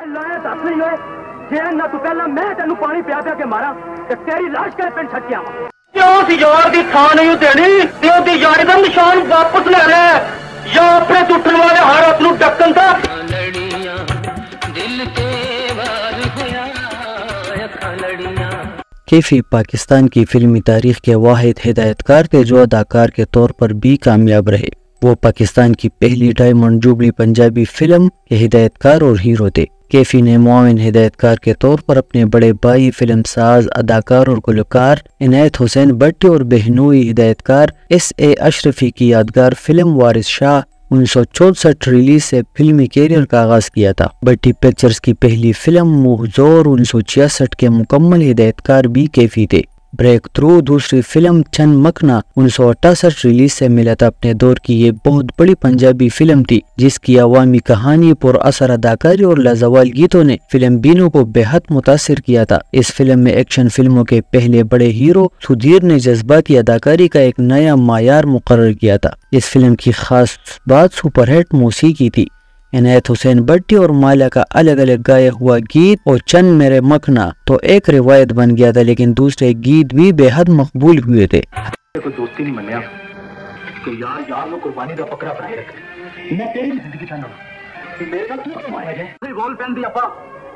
लाए दस नहीं होए जे ना तू पहला मैं तेनू पानी पिया पिया के मारा ते तेरी लाश के पिंड छट गया क्यों सी यार दी थां नहीं देनी ते ओदी यारी दा निशान वापस ले ले या अपने टूटन वाले हाथ नू ढक्कन दा लड़ियां दिल के वार होया अखां लड़ियां। कैफी पाकिस्तान की फिल्मी तारीख के वाहिद हिदायतकार थे जो अदाकार के तौर पर भी कामयाब रहे। वो पाकिस्तान की पहली डायमंड जुबली पंजाबी फिल्म के हिदायतकार और हीरो थे। कैफी ने मुआविन हिदायतकार के तौर पर अपने बड़े भाई फिल्म साज, अदाकार और गुलकार इनायत हुसैन भट्टी और बहनोई हिदायतकार S.A. अशरफी की यादगार फिल्म वारिस शाह 1964 रिलीज से फिल्मी कैरियर का आगाज किया था। भट्टी पिक्चर्स की पहली फिल्म मुहजोर 1966 के मुकम्मल हिदायतकार भी कैफी थे। ब्रेक थ्रू दूसरी फिल्म चन मकना 1968 रिलीज से मिला था। अपने दौर की ये बहुत बड़ी पंजाबी फिल्म थी जिसकी अवामी कहानी, पुरअसर अदाकारी और लाजवाल गीतों ने फिल्म बीनों को बेहद मुतासिर किया था। इस फिल्म में एक्शन फिल्मों के पहले बड़े हीरो सुधीर ने जज्बाती अदाकारी का एक नया मायार मुकर्रर किया था। इस फिल्म की खास बात सुपरहिट मौसीकी थी। इनायत हुसैन भट्टी और माला का अलग अलग गाया हुआ गीत और चन मेरे मखना तो एक रिवायत बन गया था, लेकिन दूसरे गीत भी बेहद मकबूल हुए थे। कोई दोस्ती नहीं मन्या कि यार में कुर्बानी का पकड़ा बनाए रख मैं तेरी जिंदगी चाहना मेरे साथ तू कमाया है वॉल पेन दी अपा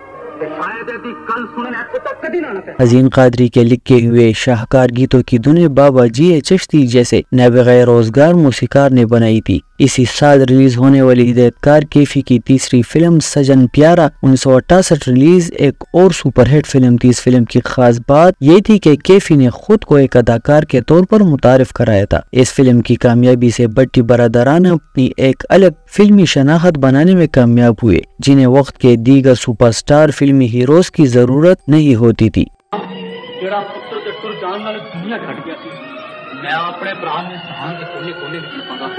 हजीन कादरी के लिखे हुए शाहकार गीतों की धुनें बाबा जी चिश्ती जैसे नाबिग़े रोजगार मौसीकार ने बनाई थी। इसी साल रिलीज होने वाली हिदायतकार कैफी की तीसरी फिल्म सजन प्यारा 1968 रिलीज एक और सुपरहिट फिल्म थी। इस फिल्म की खास बात ये थी कि कैफी ने खुद को एक अदाकार के तौर पर मुतारिफ कराया था। इस फिल्म की कामयाबी से भट्टी बरादरान अपनी एक अलग फिल्मी शनाख्त बनाने में कामयाब हुए, जिन्हें वक्त के दीगर सुपरस्टार फिल्मी हीरोज की जरूरत नहीं होती थी। मैं अपने भरा ने जहान के कोने कोने में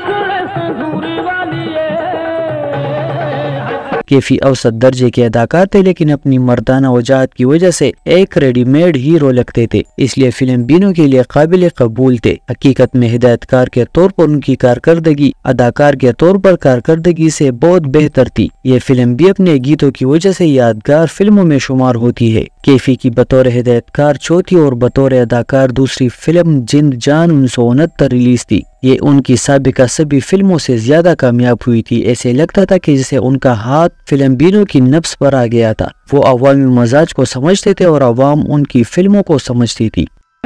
कैफी औसत दर्जे के अदाकार थे, लेकिन अपनी मर्दाना वजाहत की वजह से एक रेडीमेड हीरो लगते थे, इसलिए फिल्म बीनों के लिए काबिल कबूल थे। हकीकत में हिदायतकार के तौर पर उनकी कारकर्दगी अदाकार के तौर पर कारकर्दगी से बहुत बेहतर थी। ये फिल्म भी अपने गीतों की वजह से यादगार फिल्मों में शुमार होती है। कैफी की बतौर हिदायतकार चौथी और बतौर अदाकार दूसरी फिल्म जिंद जान 1969 रिलीज थी। ये उनकी साबिका सभी फिल्मों से ज्यादा कामयाब हुई थी। ऐसे लगता था कि जैसे उनका हाथ फिल्म बीनों की नफ्स पर आ गया था। वो अवामी मजाज को समझते थे और अवाम उनकी फिल्मों को समझती थी।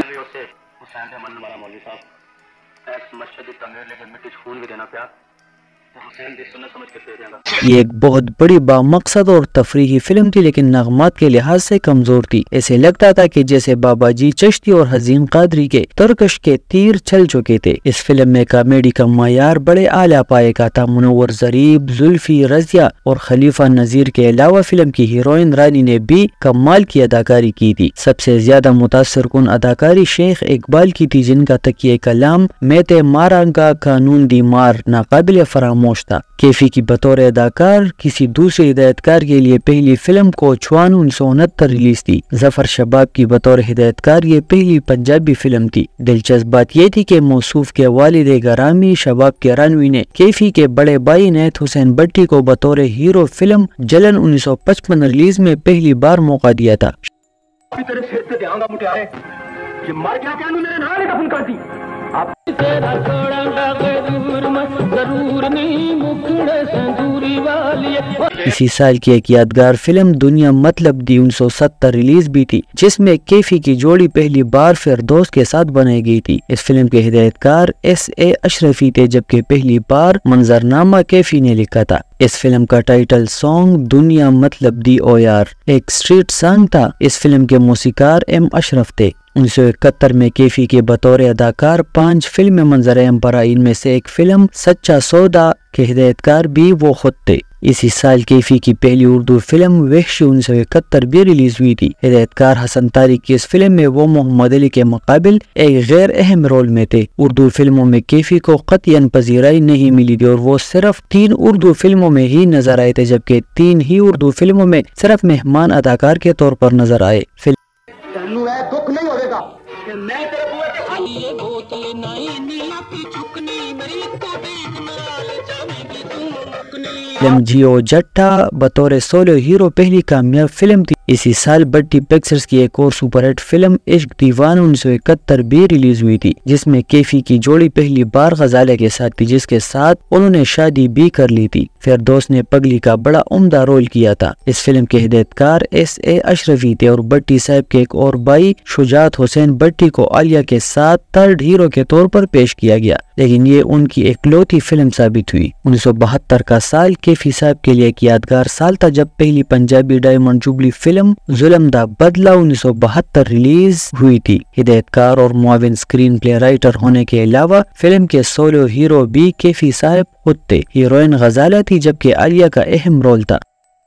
ये एक बहुत बड़ी बामकसद और तफरीही फिल्म थी, लेकिन नगमात के लिहाज से कमजोर थी। ऐसे लगता था कि जैसे बाबा जी चिश्ती और हजीन कादरी के तरकश के तीर चल चुके थे। इस फिल्म में कॉमेडी का मायार बड़े आला पाए का था। मुनव्वर जरीब, जुल्फी, रजिया और खलीफा नजीर के अलावा फिल्म की हीरोइन रानी ने भी कमाल की अदाकारी की थी। सबसे ज्यादा मुतासिर कुन अदाकारी शेख इकबाल की थी, जिनका तकिए कलाम मेते मारांगा कानून दी मार नाकाबिल फरामोश था। कैफी की बतौर अदाकार किसी दूसरे हिदायतकार के लिए पहली फिल्म कोचवान 1969 रिलीज थी। जफर शबाब की बतौर हिदायतकार ये पहली पंजाबी फिल्म थी। दिलचस्प बात ये थी कि मौसूफ के वालिद गरामी शबाब किरानवी ने कैफी के बड़े भाई इनायत हुसैन भट्टी को बतौर हीरो फिल्म जलन 1955 रिलीज में पहली बार मौका दिया था। इसी साल की एक यादगार फिल्म दुनिया मतलब दी 1970 रिलीज भी थी, जिसमें कैफी की जोड़ी पहली बार फिरदौस के साथ बनाई गई थी। इस फिल्म के हिदायतकार S.A. अशरफी थे, जबकि पहली बार मंजरनामा कैफी ने लिखा था। इस फिल्म का टाइटल सॉन्ग दुनिया मतलब दी ओ यार एक स्ट्रीट सॉन्ग था। इस फिल्म के मौसीकार M. अशरफ थे। 1971 में कैफी के बतौर अदाकार 5 फिल्में मंजर-ए-आम पर आई। इनमें से एक फिल्म सच्चा सौदा के हिदायतकार भी वो खुद थे। इसी साल कैफी की पहली उर्दू फिल्म वहशी 1971 भी रिलीज हुई थी। हिदायतकार हसन तारिक की इस फिल्म में वो मोहम्मद अली के मुकाबिल एक गैर अहम रोल में थे। उर्दू फिल्मों में कैफी को कतईन पजीराई नहीं मिली थी और वो सिर्फ 3 उर्दू फिल्मों में ही नजर आए थे, जबकि 3 ही उर्दू फिल्मों में सिर्फ मेहमान अदाकार के तौर पर नजर आए। दुख नहीं होगा कि मैं तेरे فلم جیو جٹا بطور سولو ہیرو پہلی کامیاب فلم تھی۔ اسی سال بٹی پکچرز کی ایک اور سپر ہٹ فلم عشق دیوانہ 1971 بھی ریلیز ہوئی تھی، جس میں کیفی کی جوڑی پہلی بار غزالہ کے ساتھ تھی، جس کے ساتھ انہوں نے شادی بھی کر لی تھی۔ فردوس نے پگلی کا بڑا عمدہ رول کیا تھا۔ اس فلم کے ہدایت کار S.A. اشرفی تھے اور بٹی صاحب کے ایک اور بھائی شجاعت حسین بٹی کو عالیہ کے ساتھ تھرڈ ہیرو کے طور پر پیش کیا گیا، لیکن یہ ان کی اکلوتی فلم ثابت ہوئی۔ 1972 کا سال کیفی صاحب کے لیے ایک یادگار سال تھا، جب پہلی پنجابی ڈائمنڈ جوبلی فلم ظلم دا بدلہ 1972 ریلیز ہوئی تھی۔ ہدایت کار اور معاون اسکرین پلے رائٹر ہونے کے علاوہ فلم کے سولو ہیرو بھی کیفی صاحب خود تھے۔ ہیروئن غزالہ تھی، جبکہ عالیہ کا اہم رول تھا۔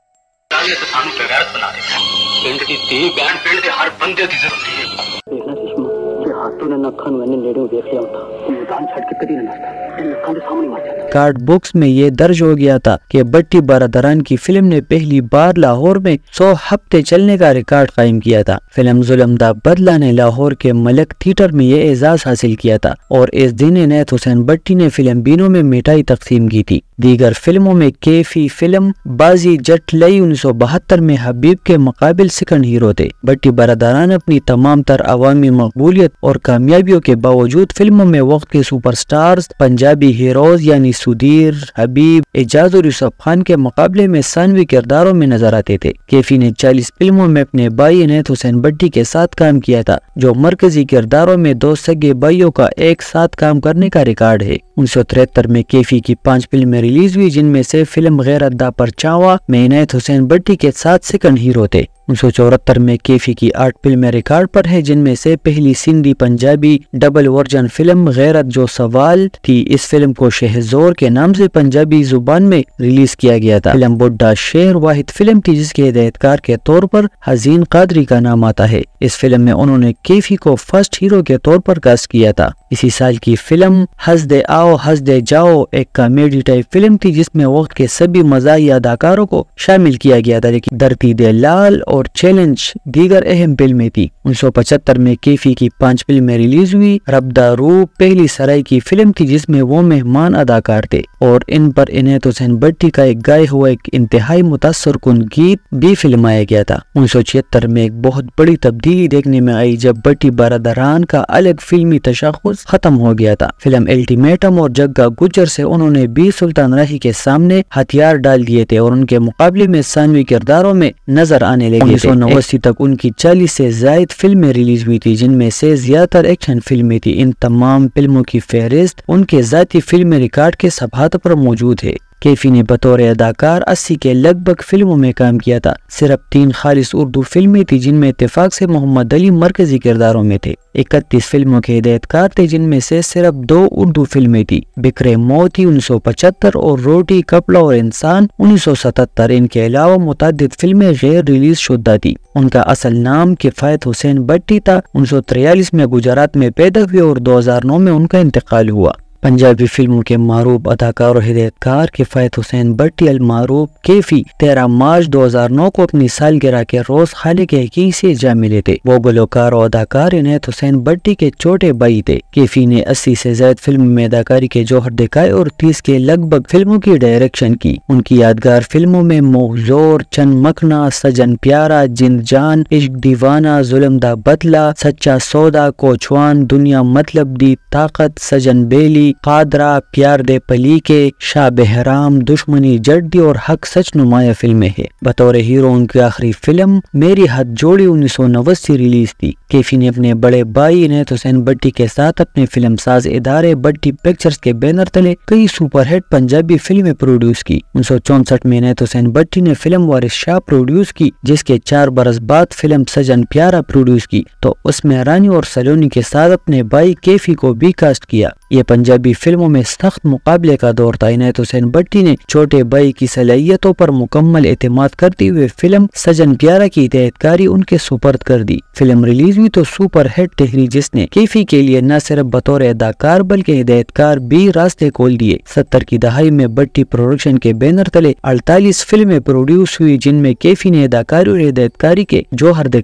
کارڈ بکس میں یہ درج ہو گیا تھا کہ بٹی برادران کی فلم نے پہلی بار لاہور میں 100 ہفتے چلنے کا ریکارڈ قائم کیا تھا۔ فلم ظلم دا بدلہ نے لاہور کے ملک تھیٹر میں یہ اعزاز حاصل کیا تھا اور اس دن عنایت حسین بٹی نے فلم بینوں میں مٹھائی تقسیم کی تھی۔ دیگر فلموں میں کیفی فلم بازی جٹ لئی 1972 میں حبیب کے مقابل سیکنڈ ہیرو تھے۔ بٹی برادران اپنی تمام تر عوامی مقبولیت اور کامیابیوں کے باوجود فلموں میں وقت کے سپر سٹارز پنجابی ہیروز یعنی سدھیر، حبیب، اعجاز اور یوسف خان کے مقابلے میں ثانوی کرداروں میں نظر آتے تھے۔ کیفی نے 40 فلموں میں اپنے بھائی عنایت حسین بٹی کے ساتھ کام کیا تھا، جو مرکزی کرداروں میں 2 سگے بھائیوں کا ایک ساتھ کام کرنے کا ریکارڈ ہے۔ 1973 میں کیفی کی 5 فلمیں ریلیز ہوئی، جن میں سے فلم غیرت دا پرچاواں میں عنایت حسین بٹی کے ساتھ سیکنڈ ہیرو تھے۔ 1974 میں کیفی کی 8 فلمیں ریکارڈ پر ہیں، جن میں سے پہلی Sindhi Punjabi double version film Ghairat جو سوال تھی۔ اس فلم کو شہزور کے نام سے پنجابی زبان میں ریلیز کیا گیا تھا۔ فلم بڈھا شیر واحد فلم تھی جس کے ہدایت کار کے طور پر حزین قادری کا نام آتا ہے۔ اس فلم میں انہوں نے کیفی کو فرسٹ ہیرو کے طور پر کاسٹ کیا تھا۔ اسی سال کی فلم ہنس دے آؤ ہنس دے جاؤ ایک کامیڈی ٹائپ فلم تھی، جس میں وقت کے سبھی مزاحیہ اداکاروں کو شامل کیا گیا تھا، لیکن دھرتی دے لال اور چیلنج دیگر اہم فلمیں تھی۔ 1975 میں کیفی کی 5 فلمیں ریلیز ہوئی۔ رب دا روح پہلی سرائی کی فلم تھی، جس میں وہ مہمان اداکار تھے اور ان پر عنایت حسین بٹی کا ایک گائے ہوا ایک انتہائی متاثر کن گیت بھی فلمایا گیا تھا۔ 1976 میں ایک بہت بڑی تبدیلی دیکھنے میں آئی جب بٹی برادران کا الگ فلمی تشخص ختم ہو گیا تھا۔ فلم الٹیمیٹم اور جگا گجر سے انہوں نے بھی سلطان راہی کے سامنے ہتھیار ڈال دیے تھے اور ان کے مقابلے میں ثانوی کرداروں میں نظر آنے لگے تھے۔ 1989 تک ان کی 40 سے زائد فلمیں ریلیز ہوئی تھی، جن میں سے زیادہ تر ایکشن فلمیں تھی۔ ان تمام فلموں کی فہرست ان کے ذاتی فلمی ریکارڈ کے صفحات پر موجود ہے۔ کیفی نے بطور اداکار 80 کے لگ بھگ فلموں میں کام کیا تھا۔ صرف 3 خالص اردو فلمیں تھی، جن میں اتفاق سے محمد علی مرکزی کرداروں میں تھے۔ 31 فلموں کے ہدایت کار تھے، جن میں سے صرف 2 اردو فلمیں تھی، بکرے موتی 1975 اور روٹی کپڑا اور انسان 1977۔ ان کے علاوہ متعدد فلمیں غیر ریلیز شدہ تھی۔ ان کا اصل نام کفایت حسین بٹی تھا۔ 1943 میں گجرات میں پیدا ہوئے اور 2009 میں ان کا انتقال ہوا۔ پنجابی فلموں کے معروف اداکار اور ہدایت کار کفایت حسین بٹی المعروف کیفی 13 مارچ 2009 کو اپنی سالگرہ کے روز خالق یقین سے جا ملے تھے۔ وہ گلوکار اور اداکار عنایت حسین بٹی کے چھوٹے بھائی تھے۔ کیفی نے 80 سے زائد فلم میں اداکاری کے جوہر دکھائے اور 30 کے لگ بھگ فلموں کی ڈائریکشن کی۔ ان کی یادگار فلموں میں موغزور، چند مکھنا، سجن پیارا، جند جان، عشق دیوانہ، ظلم دا بدلہ، سچا سودا، کوچوان، دنیا مطلب دی، طاقت، سجن بیلی، قادرہ، پیار دے پلی کے، شاہ بہرام، دشمنی جڑی اور حق سچ نمایاں فلمیں ہیں۔ بطور ہیرو ان کی آخری فلم میری ہاتھ جوڑی 1989 ریلیز تھی۔ کیفی نے اپنے بڑے بھائی عنایت حسین بٹی کے ساتھ اپنے فلم ساز ادارے بٹی پکچرز کے بینر تلے کئی سپر ہٹ پنجابی فلمیں پروڈیوس کی۔ 1964 میں عنایت حسین بٹی نے فلم وارث شاہ پروڈیوس کی، جس کے 4 برس بعد فلم سجن پیارا پروڈیوس کی، تو اس میں رانی اور سلونی کے ساتھ اپنے بھائی کیفی کو بھی کاسٹ کیا۔ یہ پنجابی فلموں میں سخت مقابلے کا دور تھا۔ عنایت حسین بٹی نے چھوٹے بھائی کی صلاحیتوں پر مکمل اعتماد کرتے ہوئے فلم سجن پیارا کی ہدایت کاری ان کے سپرد کر دی۔ فلم ریلیز ہوئی تو سپر ہٹ ٹہری، جس نے کیفی کے لیے نہ صرف بطور اداکار بلکہ ہدایت کار بھی راستے کھول دیے۔ 70 کی دہائی میں بٹی پروڈکشن کے بینر تلے 48 فلمیں پروڈیوس ہوئی، جن میں کیفی نے اداکاری اور ہدایت کاری کے جوہر دکھائے۔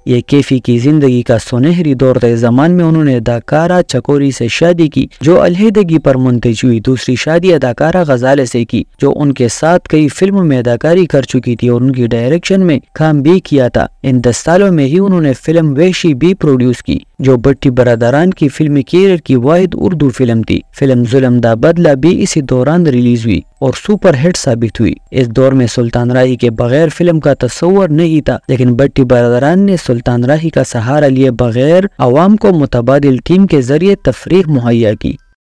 یہ کیفی کی زندگی کا سنہری دور تھا۔ زمان میں انہوں نے اداکارہ چکوری سے شادی کی جو علیحدگی پر منتج ہوئی۔ دوسری شادی اداکارہ غزالہ سے کی جو ان کے ساتھ کئی فلموں میں اداکاری کر چکی تھی اور ان کی ڈائریکشن میں کام بھی کیا تھا۔ ان 10 سالوں میں ہی انہوں نے فلم وحشی بھی پروڈیوس کی جو بھٹی برادران کی فلمی کیریئر کی واحد اردو فلم تھی۔ فلم ظلم دا بدلہ بھی اسی دوران ریلیز ہوئی اور سپر ہٹ ثابت ہوئی۔ اس دور میں سلطان راہی کے بغیر فلم کا تصور نہیں تھا، لیکن بھٹی برادران نے سلطان راہی کا سہارا لیے بغیر عوام کو متبادل ٹیم کے ذریعے تفریح مہیا کی۔